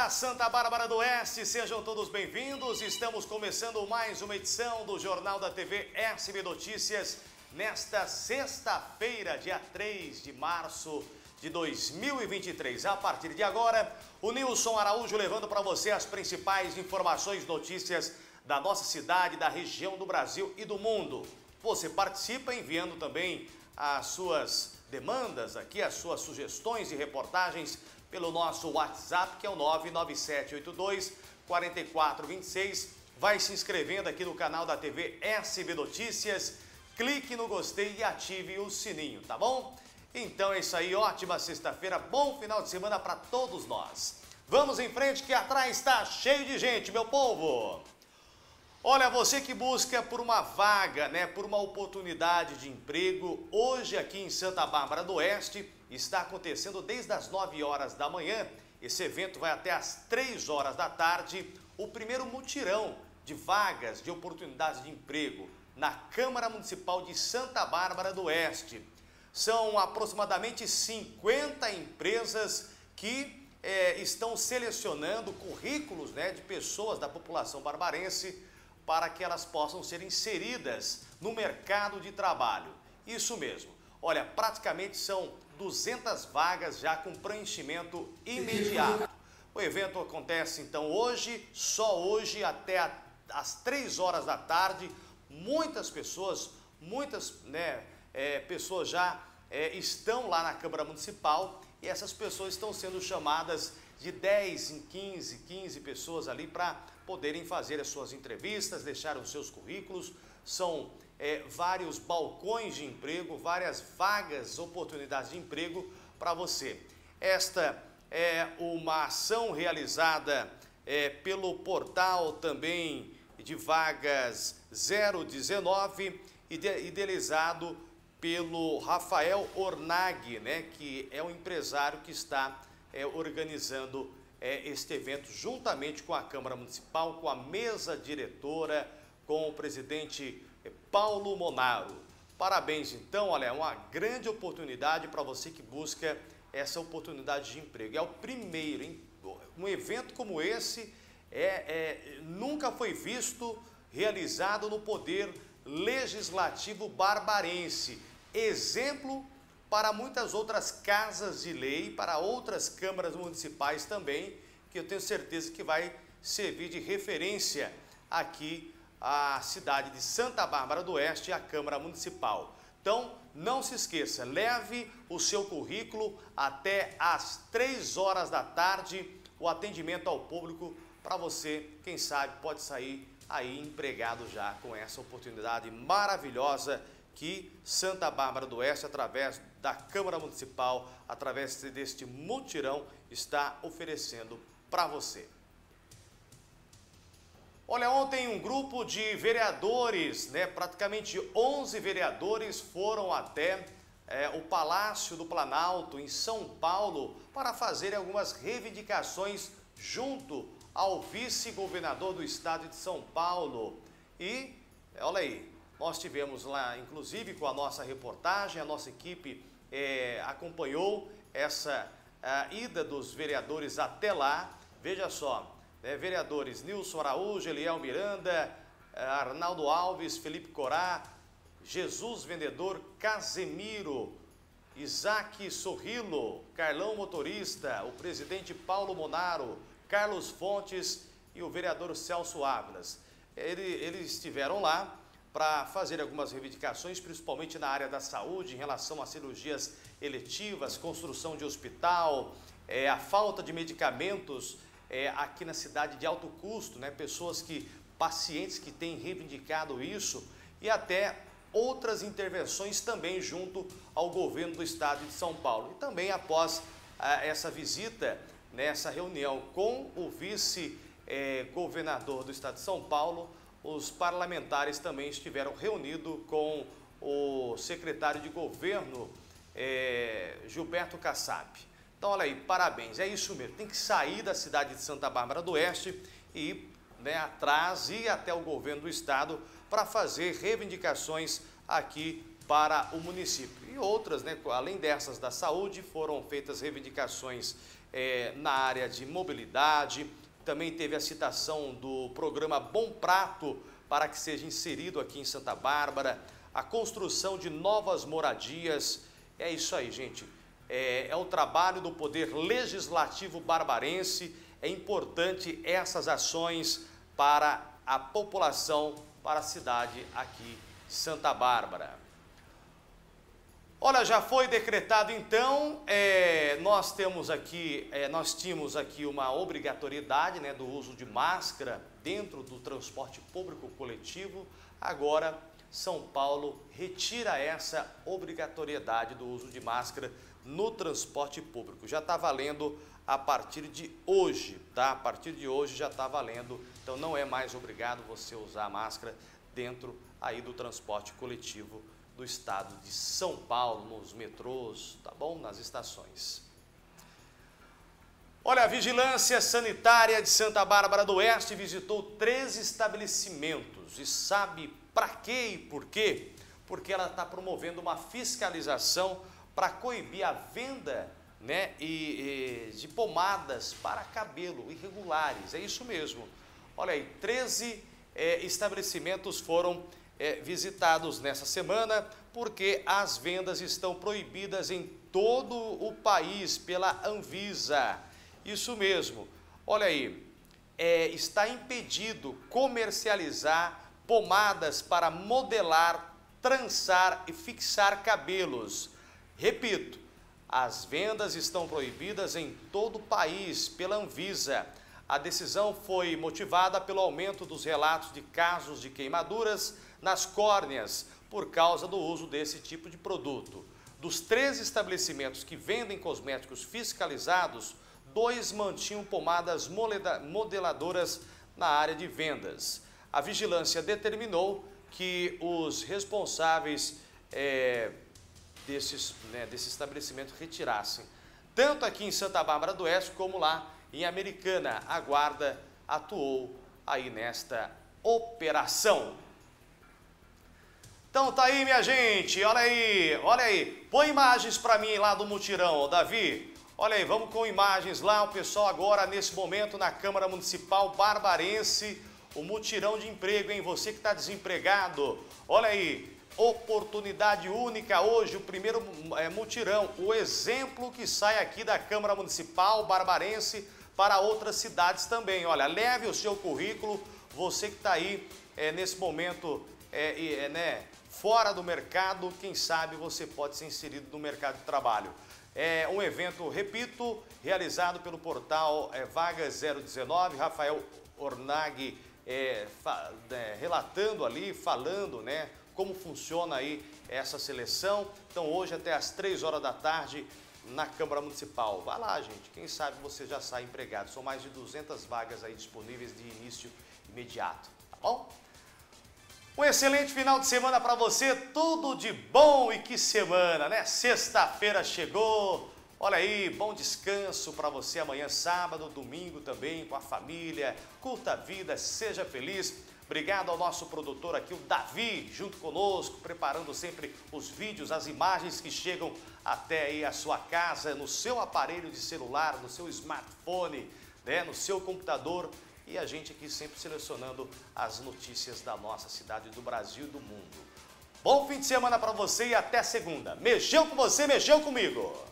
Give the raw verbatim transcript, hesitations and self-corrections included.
Olá, Santa Bárbara do Oeste, sejam todos bem-vindos. Estamos começando mais uma edição do Jornal da T V S B Notícias nesta sexta-feira, dia três de março de dois mil e vinte e três. A partir de agora, o Nilson Araújo levando para você as principais informações, notícias da nossa cidade, da região do Brasil e do mundo. Você participa enviando também as suas demandas aqui, as suas sugestões e reportagens pelo nosso WhatsApp, que é o nove nove sete oito dois, quatro quatro dois seis. Vai se inscrevendo aqui no canal da T V S B Notícias, clique no gostei e ative o sininho, tá bom? Então é isso aí, ótima sexta-feira, bom final de semana para todos nós. Vamos em frente que atrás está cheio de gente, meu povo! Olha, você que busca por uma vaga, né, por uma oportunidade de emprego, hoje aqui em Santa Bárbara do Oeste está acontecendo desde as nove horas da manhã. Esse evento vai até as três horas da tarde, o primeiro mutirão de vagas de oportunidades de emprego na Câmara Municipal de Santa Bárbara do Oeste. São aproximadamente cinquenta empresas que é, estão selecionando currículos, né, de pessoas da população barbarense para que elas possam ser inseridas no mercado de trabalho. Isso mesmo. Olha, praticamente são duzentas vagas já com preenchimento imediato. O evento acontece então hoje, só hoje até a, as três horas da tarde. Muitas pessoas, muitas né, é, pessoas já é, estão lá na Câmara Municipal e essas pessoas estão sendo chamadas de dez em quinze, quinze pessoas ali para poderem fazer as suas entrevistas, deixar os seus currículos. São é, vários balcões de emprego, várias vagas, oportunidades de emprego para você. Esta é uma ação realizada é, pelo portal também de vagas zero dezenove, idealizado pelo Rafael Ornag, né, que é um empresário que está é, organizando é, este evento juntamente com a Câmara Municipal, com a mesa diretora, com o presidente é, Paulo Monaro. Parabéns então, olha, é uma grande oportunidade para você que busca essa oportunidade de emprego. É o primeiro, hein? Um evento como esse é, é, nunca foi visto, realizado no Poder Legislativo barbarense. Exemplo para muitas outras casas de lei, para outras câmaras municipais também, que eu tenho certeza que vai servir de referência aqui à cidade de Santa Bárbara do Oeste e à Câmara Municipal. Então, não se esqueça, leve o seu currículo até às três horas da tarde, o atendimento ao público para você, quem sabe, pode sair aí empregado já com essa oportunidade maravilhosa que Santa Bárbara do Oeste, através da Câmara Municipal, através deste mutirão, está oferecendo para você. Olha, ontem um grupo de vereadores, né, praticamente onze vereadores foram até é, o Palácio do Planalto, em São Paulo, para fazer algumas reivindicações junto ao vice-governador do estado de São Paulo. E, olha aí, nós tivemos lá, inclusive com a nossa reportagem, a nossa equipe é, acompanhou essa a ida dos vereadores até lá. Veja só, né, vereadores Nilson Araújo, Eliel Miranda, Arnaldo Alves, Felipe Corá, Jesus Vendedor, Casemiro, Isaac Sorrilo, Carlão Motorista, o presidente Paulo Monaro, Carlos Fontes e o vereador Celso Ávilas. Ele, eles estiveram lá para fazer algumas reivindicações, principalmente na área da saúde, em relação a cirurgias eletivas, construção de hospital, é, a falta de medicamentos é, aqui na cidade de alto custo, né? Pessoas que, pacientes que têm reivindicado isso, e até outras intervenções também junto ao governo do estado de São Paulo. E também após ah, essa visita, nessa reunião com o vice-governador do estado de São Paulo, os parlamentares também estiveram reunidos com o secretário de governo, é, Gilberto Kassab. Então, olha aí, parabéns, é isso mesmo, tem que sair da cidade de Santa Bárbara do Oeste e ir, né, atrás e até o governo do estado para fazer reivindicações aqui para o município. E outras, né, além dessas da saúde, foram feitas reivindicações é, na área de mobilidade. Também teve a citação do programa Bom Prato para que seja inserido aqui em Santa Bárbara, a construção de novas moradias. É isso aí, gente. É, é o trabalho do Poder Legislativo barbarense. É importante essas ações para a população, para a cidade aqui, Santa Bárbara. Olha, já foi decretado então, é, nós temos aqui, é, nós tínhamos aqui uma obrigatoriedade, né, do uso de máscara dentro do transporte público coletivo. Agora, São Paulo retira essa obrigatoriedade do uso de máscara no transporte público. Já está valendo a partir de hoje, tá? A partir de hoje já está valendo, então não é mais obrigado você usar máscara dentro aí do transporte coletivo do estado de São Paulo, nos metrôs, tá bom? Nas estações. Olha, a Vigilância Sanitária de Santa Bárbara do Oeste visitou três estabelecimentos. E sabe para quê e por quê? Porque ela está promovendo uma fiscalização para coibir a venda, né, e, e, de pomadas para cabelo irregulares. É isso mesmo. Olha aí, treze é, estabelecimentos foram É, visitados nessa semana, porque as vendas estão proibidas em todo o país pela Anvisa. Isso mesmo. Olha aí, é, está impedido comercializar pomadas para modelar, trançar e fixar cabelos. Repito, as vendas estão proibidas em todo o país pela Anvisa. A decisão foi motivada pelo aumento dos relatos de casos de queimaduras nas córneas por causa do uso desse tipo de produto. Dos três estabelecimentos que vendem cosméticos fiscalizados, dois mantinham pomadas modeladoras na área de vendas. A vigilância determinou que os responsáveis é, desses, né, desse estabelecimento retirassem, tanto aqui em Santa Bárbara do Oeste como lá em Americana. A guarda atuou aí nesta operação. Então tá aí, minha gente, olha aí, olha aí, põe imagens para mim lá do mutirão, Davi. Olha aí, vamos com imagens lá, o pessoal agora nesse momento na Câmara Municipal Barbarense, o mutirão de emprego, hein? Você que está desempregado, olha aí, oportunidade única hoje, o primeiro é, mutirão, o exemplo que sai aqui da Câmara Municipal Barbarense para outras cidades também. Olha, leve o seu currículo, você que está aí é, nesse momento, é, é, né, fora do mercado, quem sabe você pode ser inserido no mercado de trabalho. É um evento, repito, realizado pelo portal é, Vagas zero dezenove, Rafael Ornag é, fa, é, relatando ali, falando, né, como funciona aí essa seleção. Então hoje até às três horas da tarde na Câmara Municipal. Vai lá, gente, quem sabe você já sai empregado. São mais de duzentas vagas aí disponíveis de início imediato, tá bom? Um excelente final de semana para você, tudo de bom e que semana, né? Sexta-feira chegou, olha aí, bom descanso para você amanhã, sábado, domingo também, com a família, curta a vida, seja feliz. Obrigado ao nosso produtor aqui, o Davi, junto conosco, preparando sempre os vídeos, as imagens que chegam até aí a sua casa, no seu aparelho de celular, no seu smartphone, né, no seu computador. E a gente aqui sempre selecionando as notícias da nossa cidade, do Brasil e do mundo. Bom fim de semana para você e até segunda. Mexeu com você, mexeu comigo!